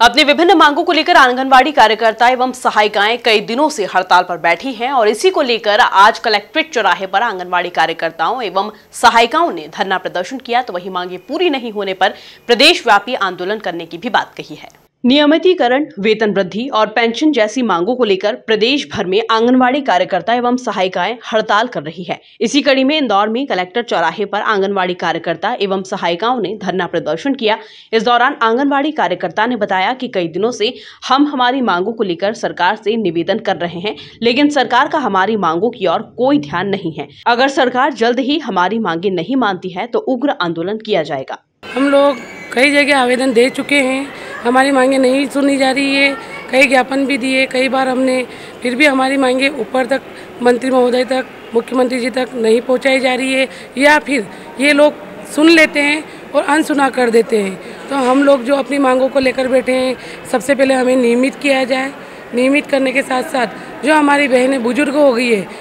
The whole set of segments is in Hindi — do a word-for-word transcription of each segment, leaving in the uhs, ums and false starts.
अपनी विभिन्न मांगों को लेकर आंगनवाड़ी कार्यकर्ता एवं सहायिकाएं कई दिनों से हड़ताल पर बैठी हैं और इसी को लेकर आज कलेक्ट्रेट चौराहे पर आंगनवाड़ी कार्यकर्ताओं एवं सहायिकाओं ने धरना प्रदर्शन किया। तो वही मांगे पूरी नहीं होने पर प्रदेशव्यापी आंदोलन करने की भी बात कही है। नियमितीकरण, वेतन वृद्धि और पेंशन जैसी मांगों को लेकर प्रदेश भर में आंगनवाड़ी कार्यकर्ता एवं सहायिकाएं हड़ताल कर रही है। इसी कड़ी में इंदौर में कलेक्टर चौराहे पर आंगनवाड़ी कार्यकर्ता एवं सहायिकाओं ने धरना प्रदर्शन किया। इस दौरान आंगनवाड़ी कार्यकर्ता ने बताया कि कई दिनों से हम हमारी मांगों को लेकर सरकार से निवेदन कर रहे हैं, लेकिन सरकार का हमारी मांगों की ओर कोई ध्यान नहीं है। अगर सरकार जल्द ही हमारी मांगे नहीं मानती है तो उग्र आंदोलन किया जाएगा। हम लोग कई जगह आवेदन दे चुके हैं, हमारी मांगे नहीं सुनी जा रही है। कई ज्ञापन भी दिए कई बार हमने, फिर भी हमारी मांगे ऊपर तक, मंत्री महोदय तक, मुख्यमंत्री जी तक नहीं पहुंचाई जा रही है, या फिर ये लोग सुन लेते हैं और अनसुना कर देते हैं। तो हम लोग जो अपनी मांगों को लेकर बैठे हैं, सबसे पहले हमें नियमित किया जाए। नियमित करने के साथ साथ जो हमारी बहनें बुजुर्ग हो गई है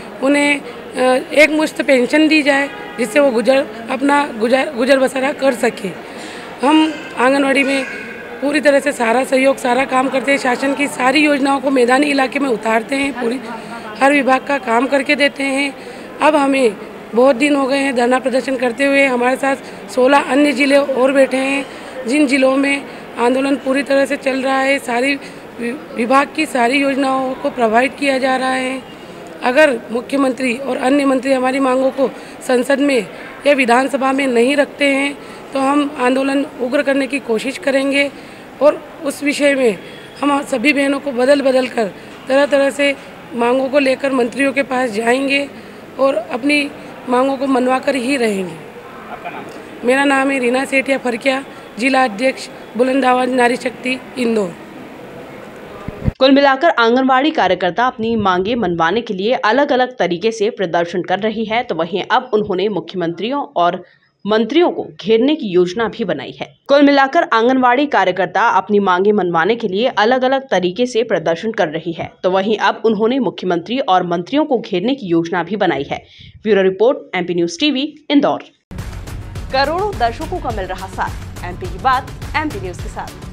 उन्हें एक मुश्त पेंशन दी जाए, जिससे वो गुजर अपना गुजर गुजर बसरा कर सके। हम आंगनवाड़ी में पूरी तरह से सारा सहयोग, सारा काम करते हैं। शासन की सारी योजनाओं को मैदानी इलाके में उतारते हैं, पूरी हर विभाग का काम करके देते हैं। अब हमें बहुत दिन हो गए हैं धरना प्रदर्शन करते हुए। हमारे साथ सोलह अन्य जिले और बैठे हैं, जिन जिलों में आंदोलन पूरी तरह से चल रहा है। सारी विभाग की सारी योजनाओं को प्रोवाइड किया जा रहा है। अगर मुख्यमंत्री और अन्य मंत्री हमारी मांगों को संसद में या विधानसभा में नहीं रखते हैं तो हम आंदोलन उग्र करने की कोशिश करेंगे और उस विषय में हम सभी बहनों को बदल बदल कर तरह तरह से मांगों को लेकर मंत्रियों के पास जाएंगे और अपनी मांगों को मनवा कर ही रहेंगे। आपका नाम? मेरा नाम है रीना सेठिया फरकिया, जिला अध्यक्ष बुलंद आवाज नारी शक्ति इंदौर। कुल मिलाकर आंगनवाड़ी कार्यकर्ता अपनी मांगे मनवाने के लिए अलग अलग तरीके से प्रदर्शन कर रही है। तो वहीं अब उन्होंने मुख्यमंत्रियों और मंत्रियों को घेरने की योजना भी बनाई है। कुल मिलाकर आंगनवाड़ी कार्यकर्ता अपनी मांगे मनवाने के लिए अलग अलग तरीके से प्रदर्शन कर रही है। तो वहीं अब उन्होंने मुख्यमंत्री और मंत्रियों को घेरने की योजना भी बनाई है। Bureau report, MP news TV, Indore. करोड़ों दर्शकों का मिल रहा साथ, एमपी की बात एमपी न्यूज के साथ।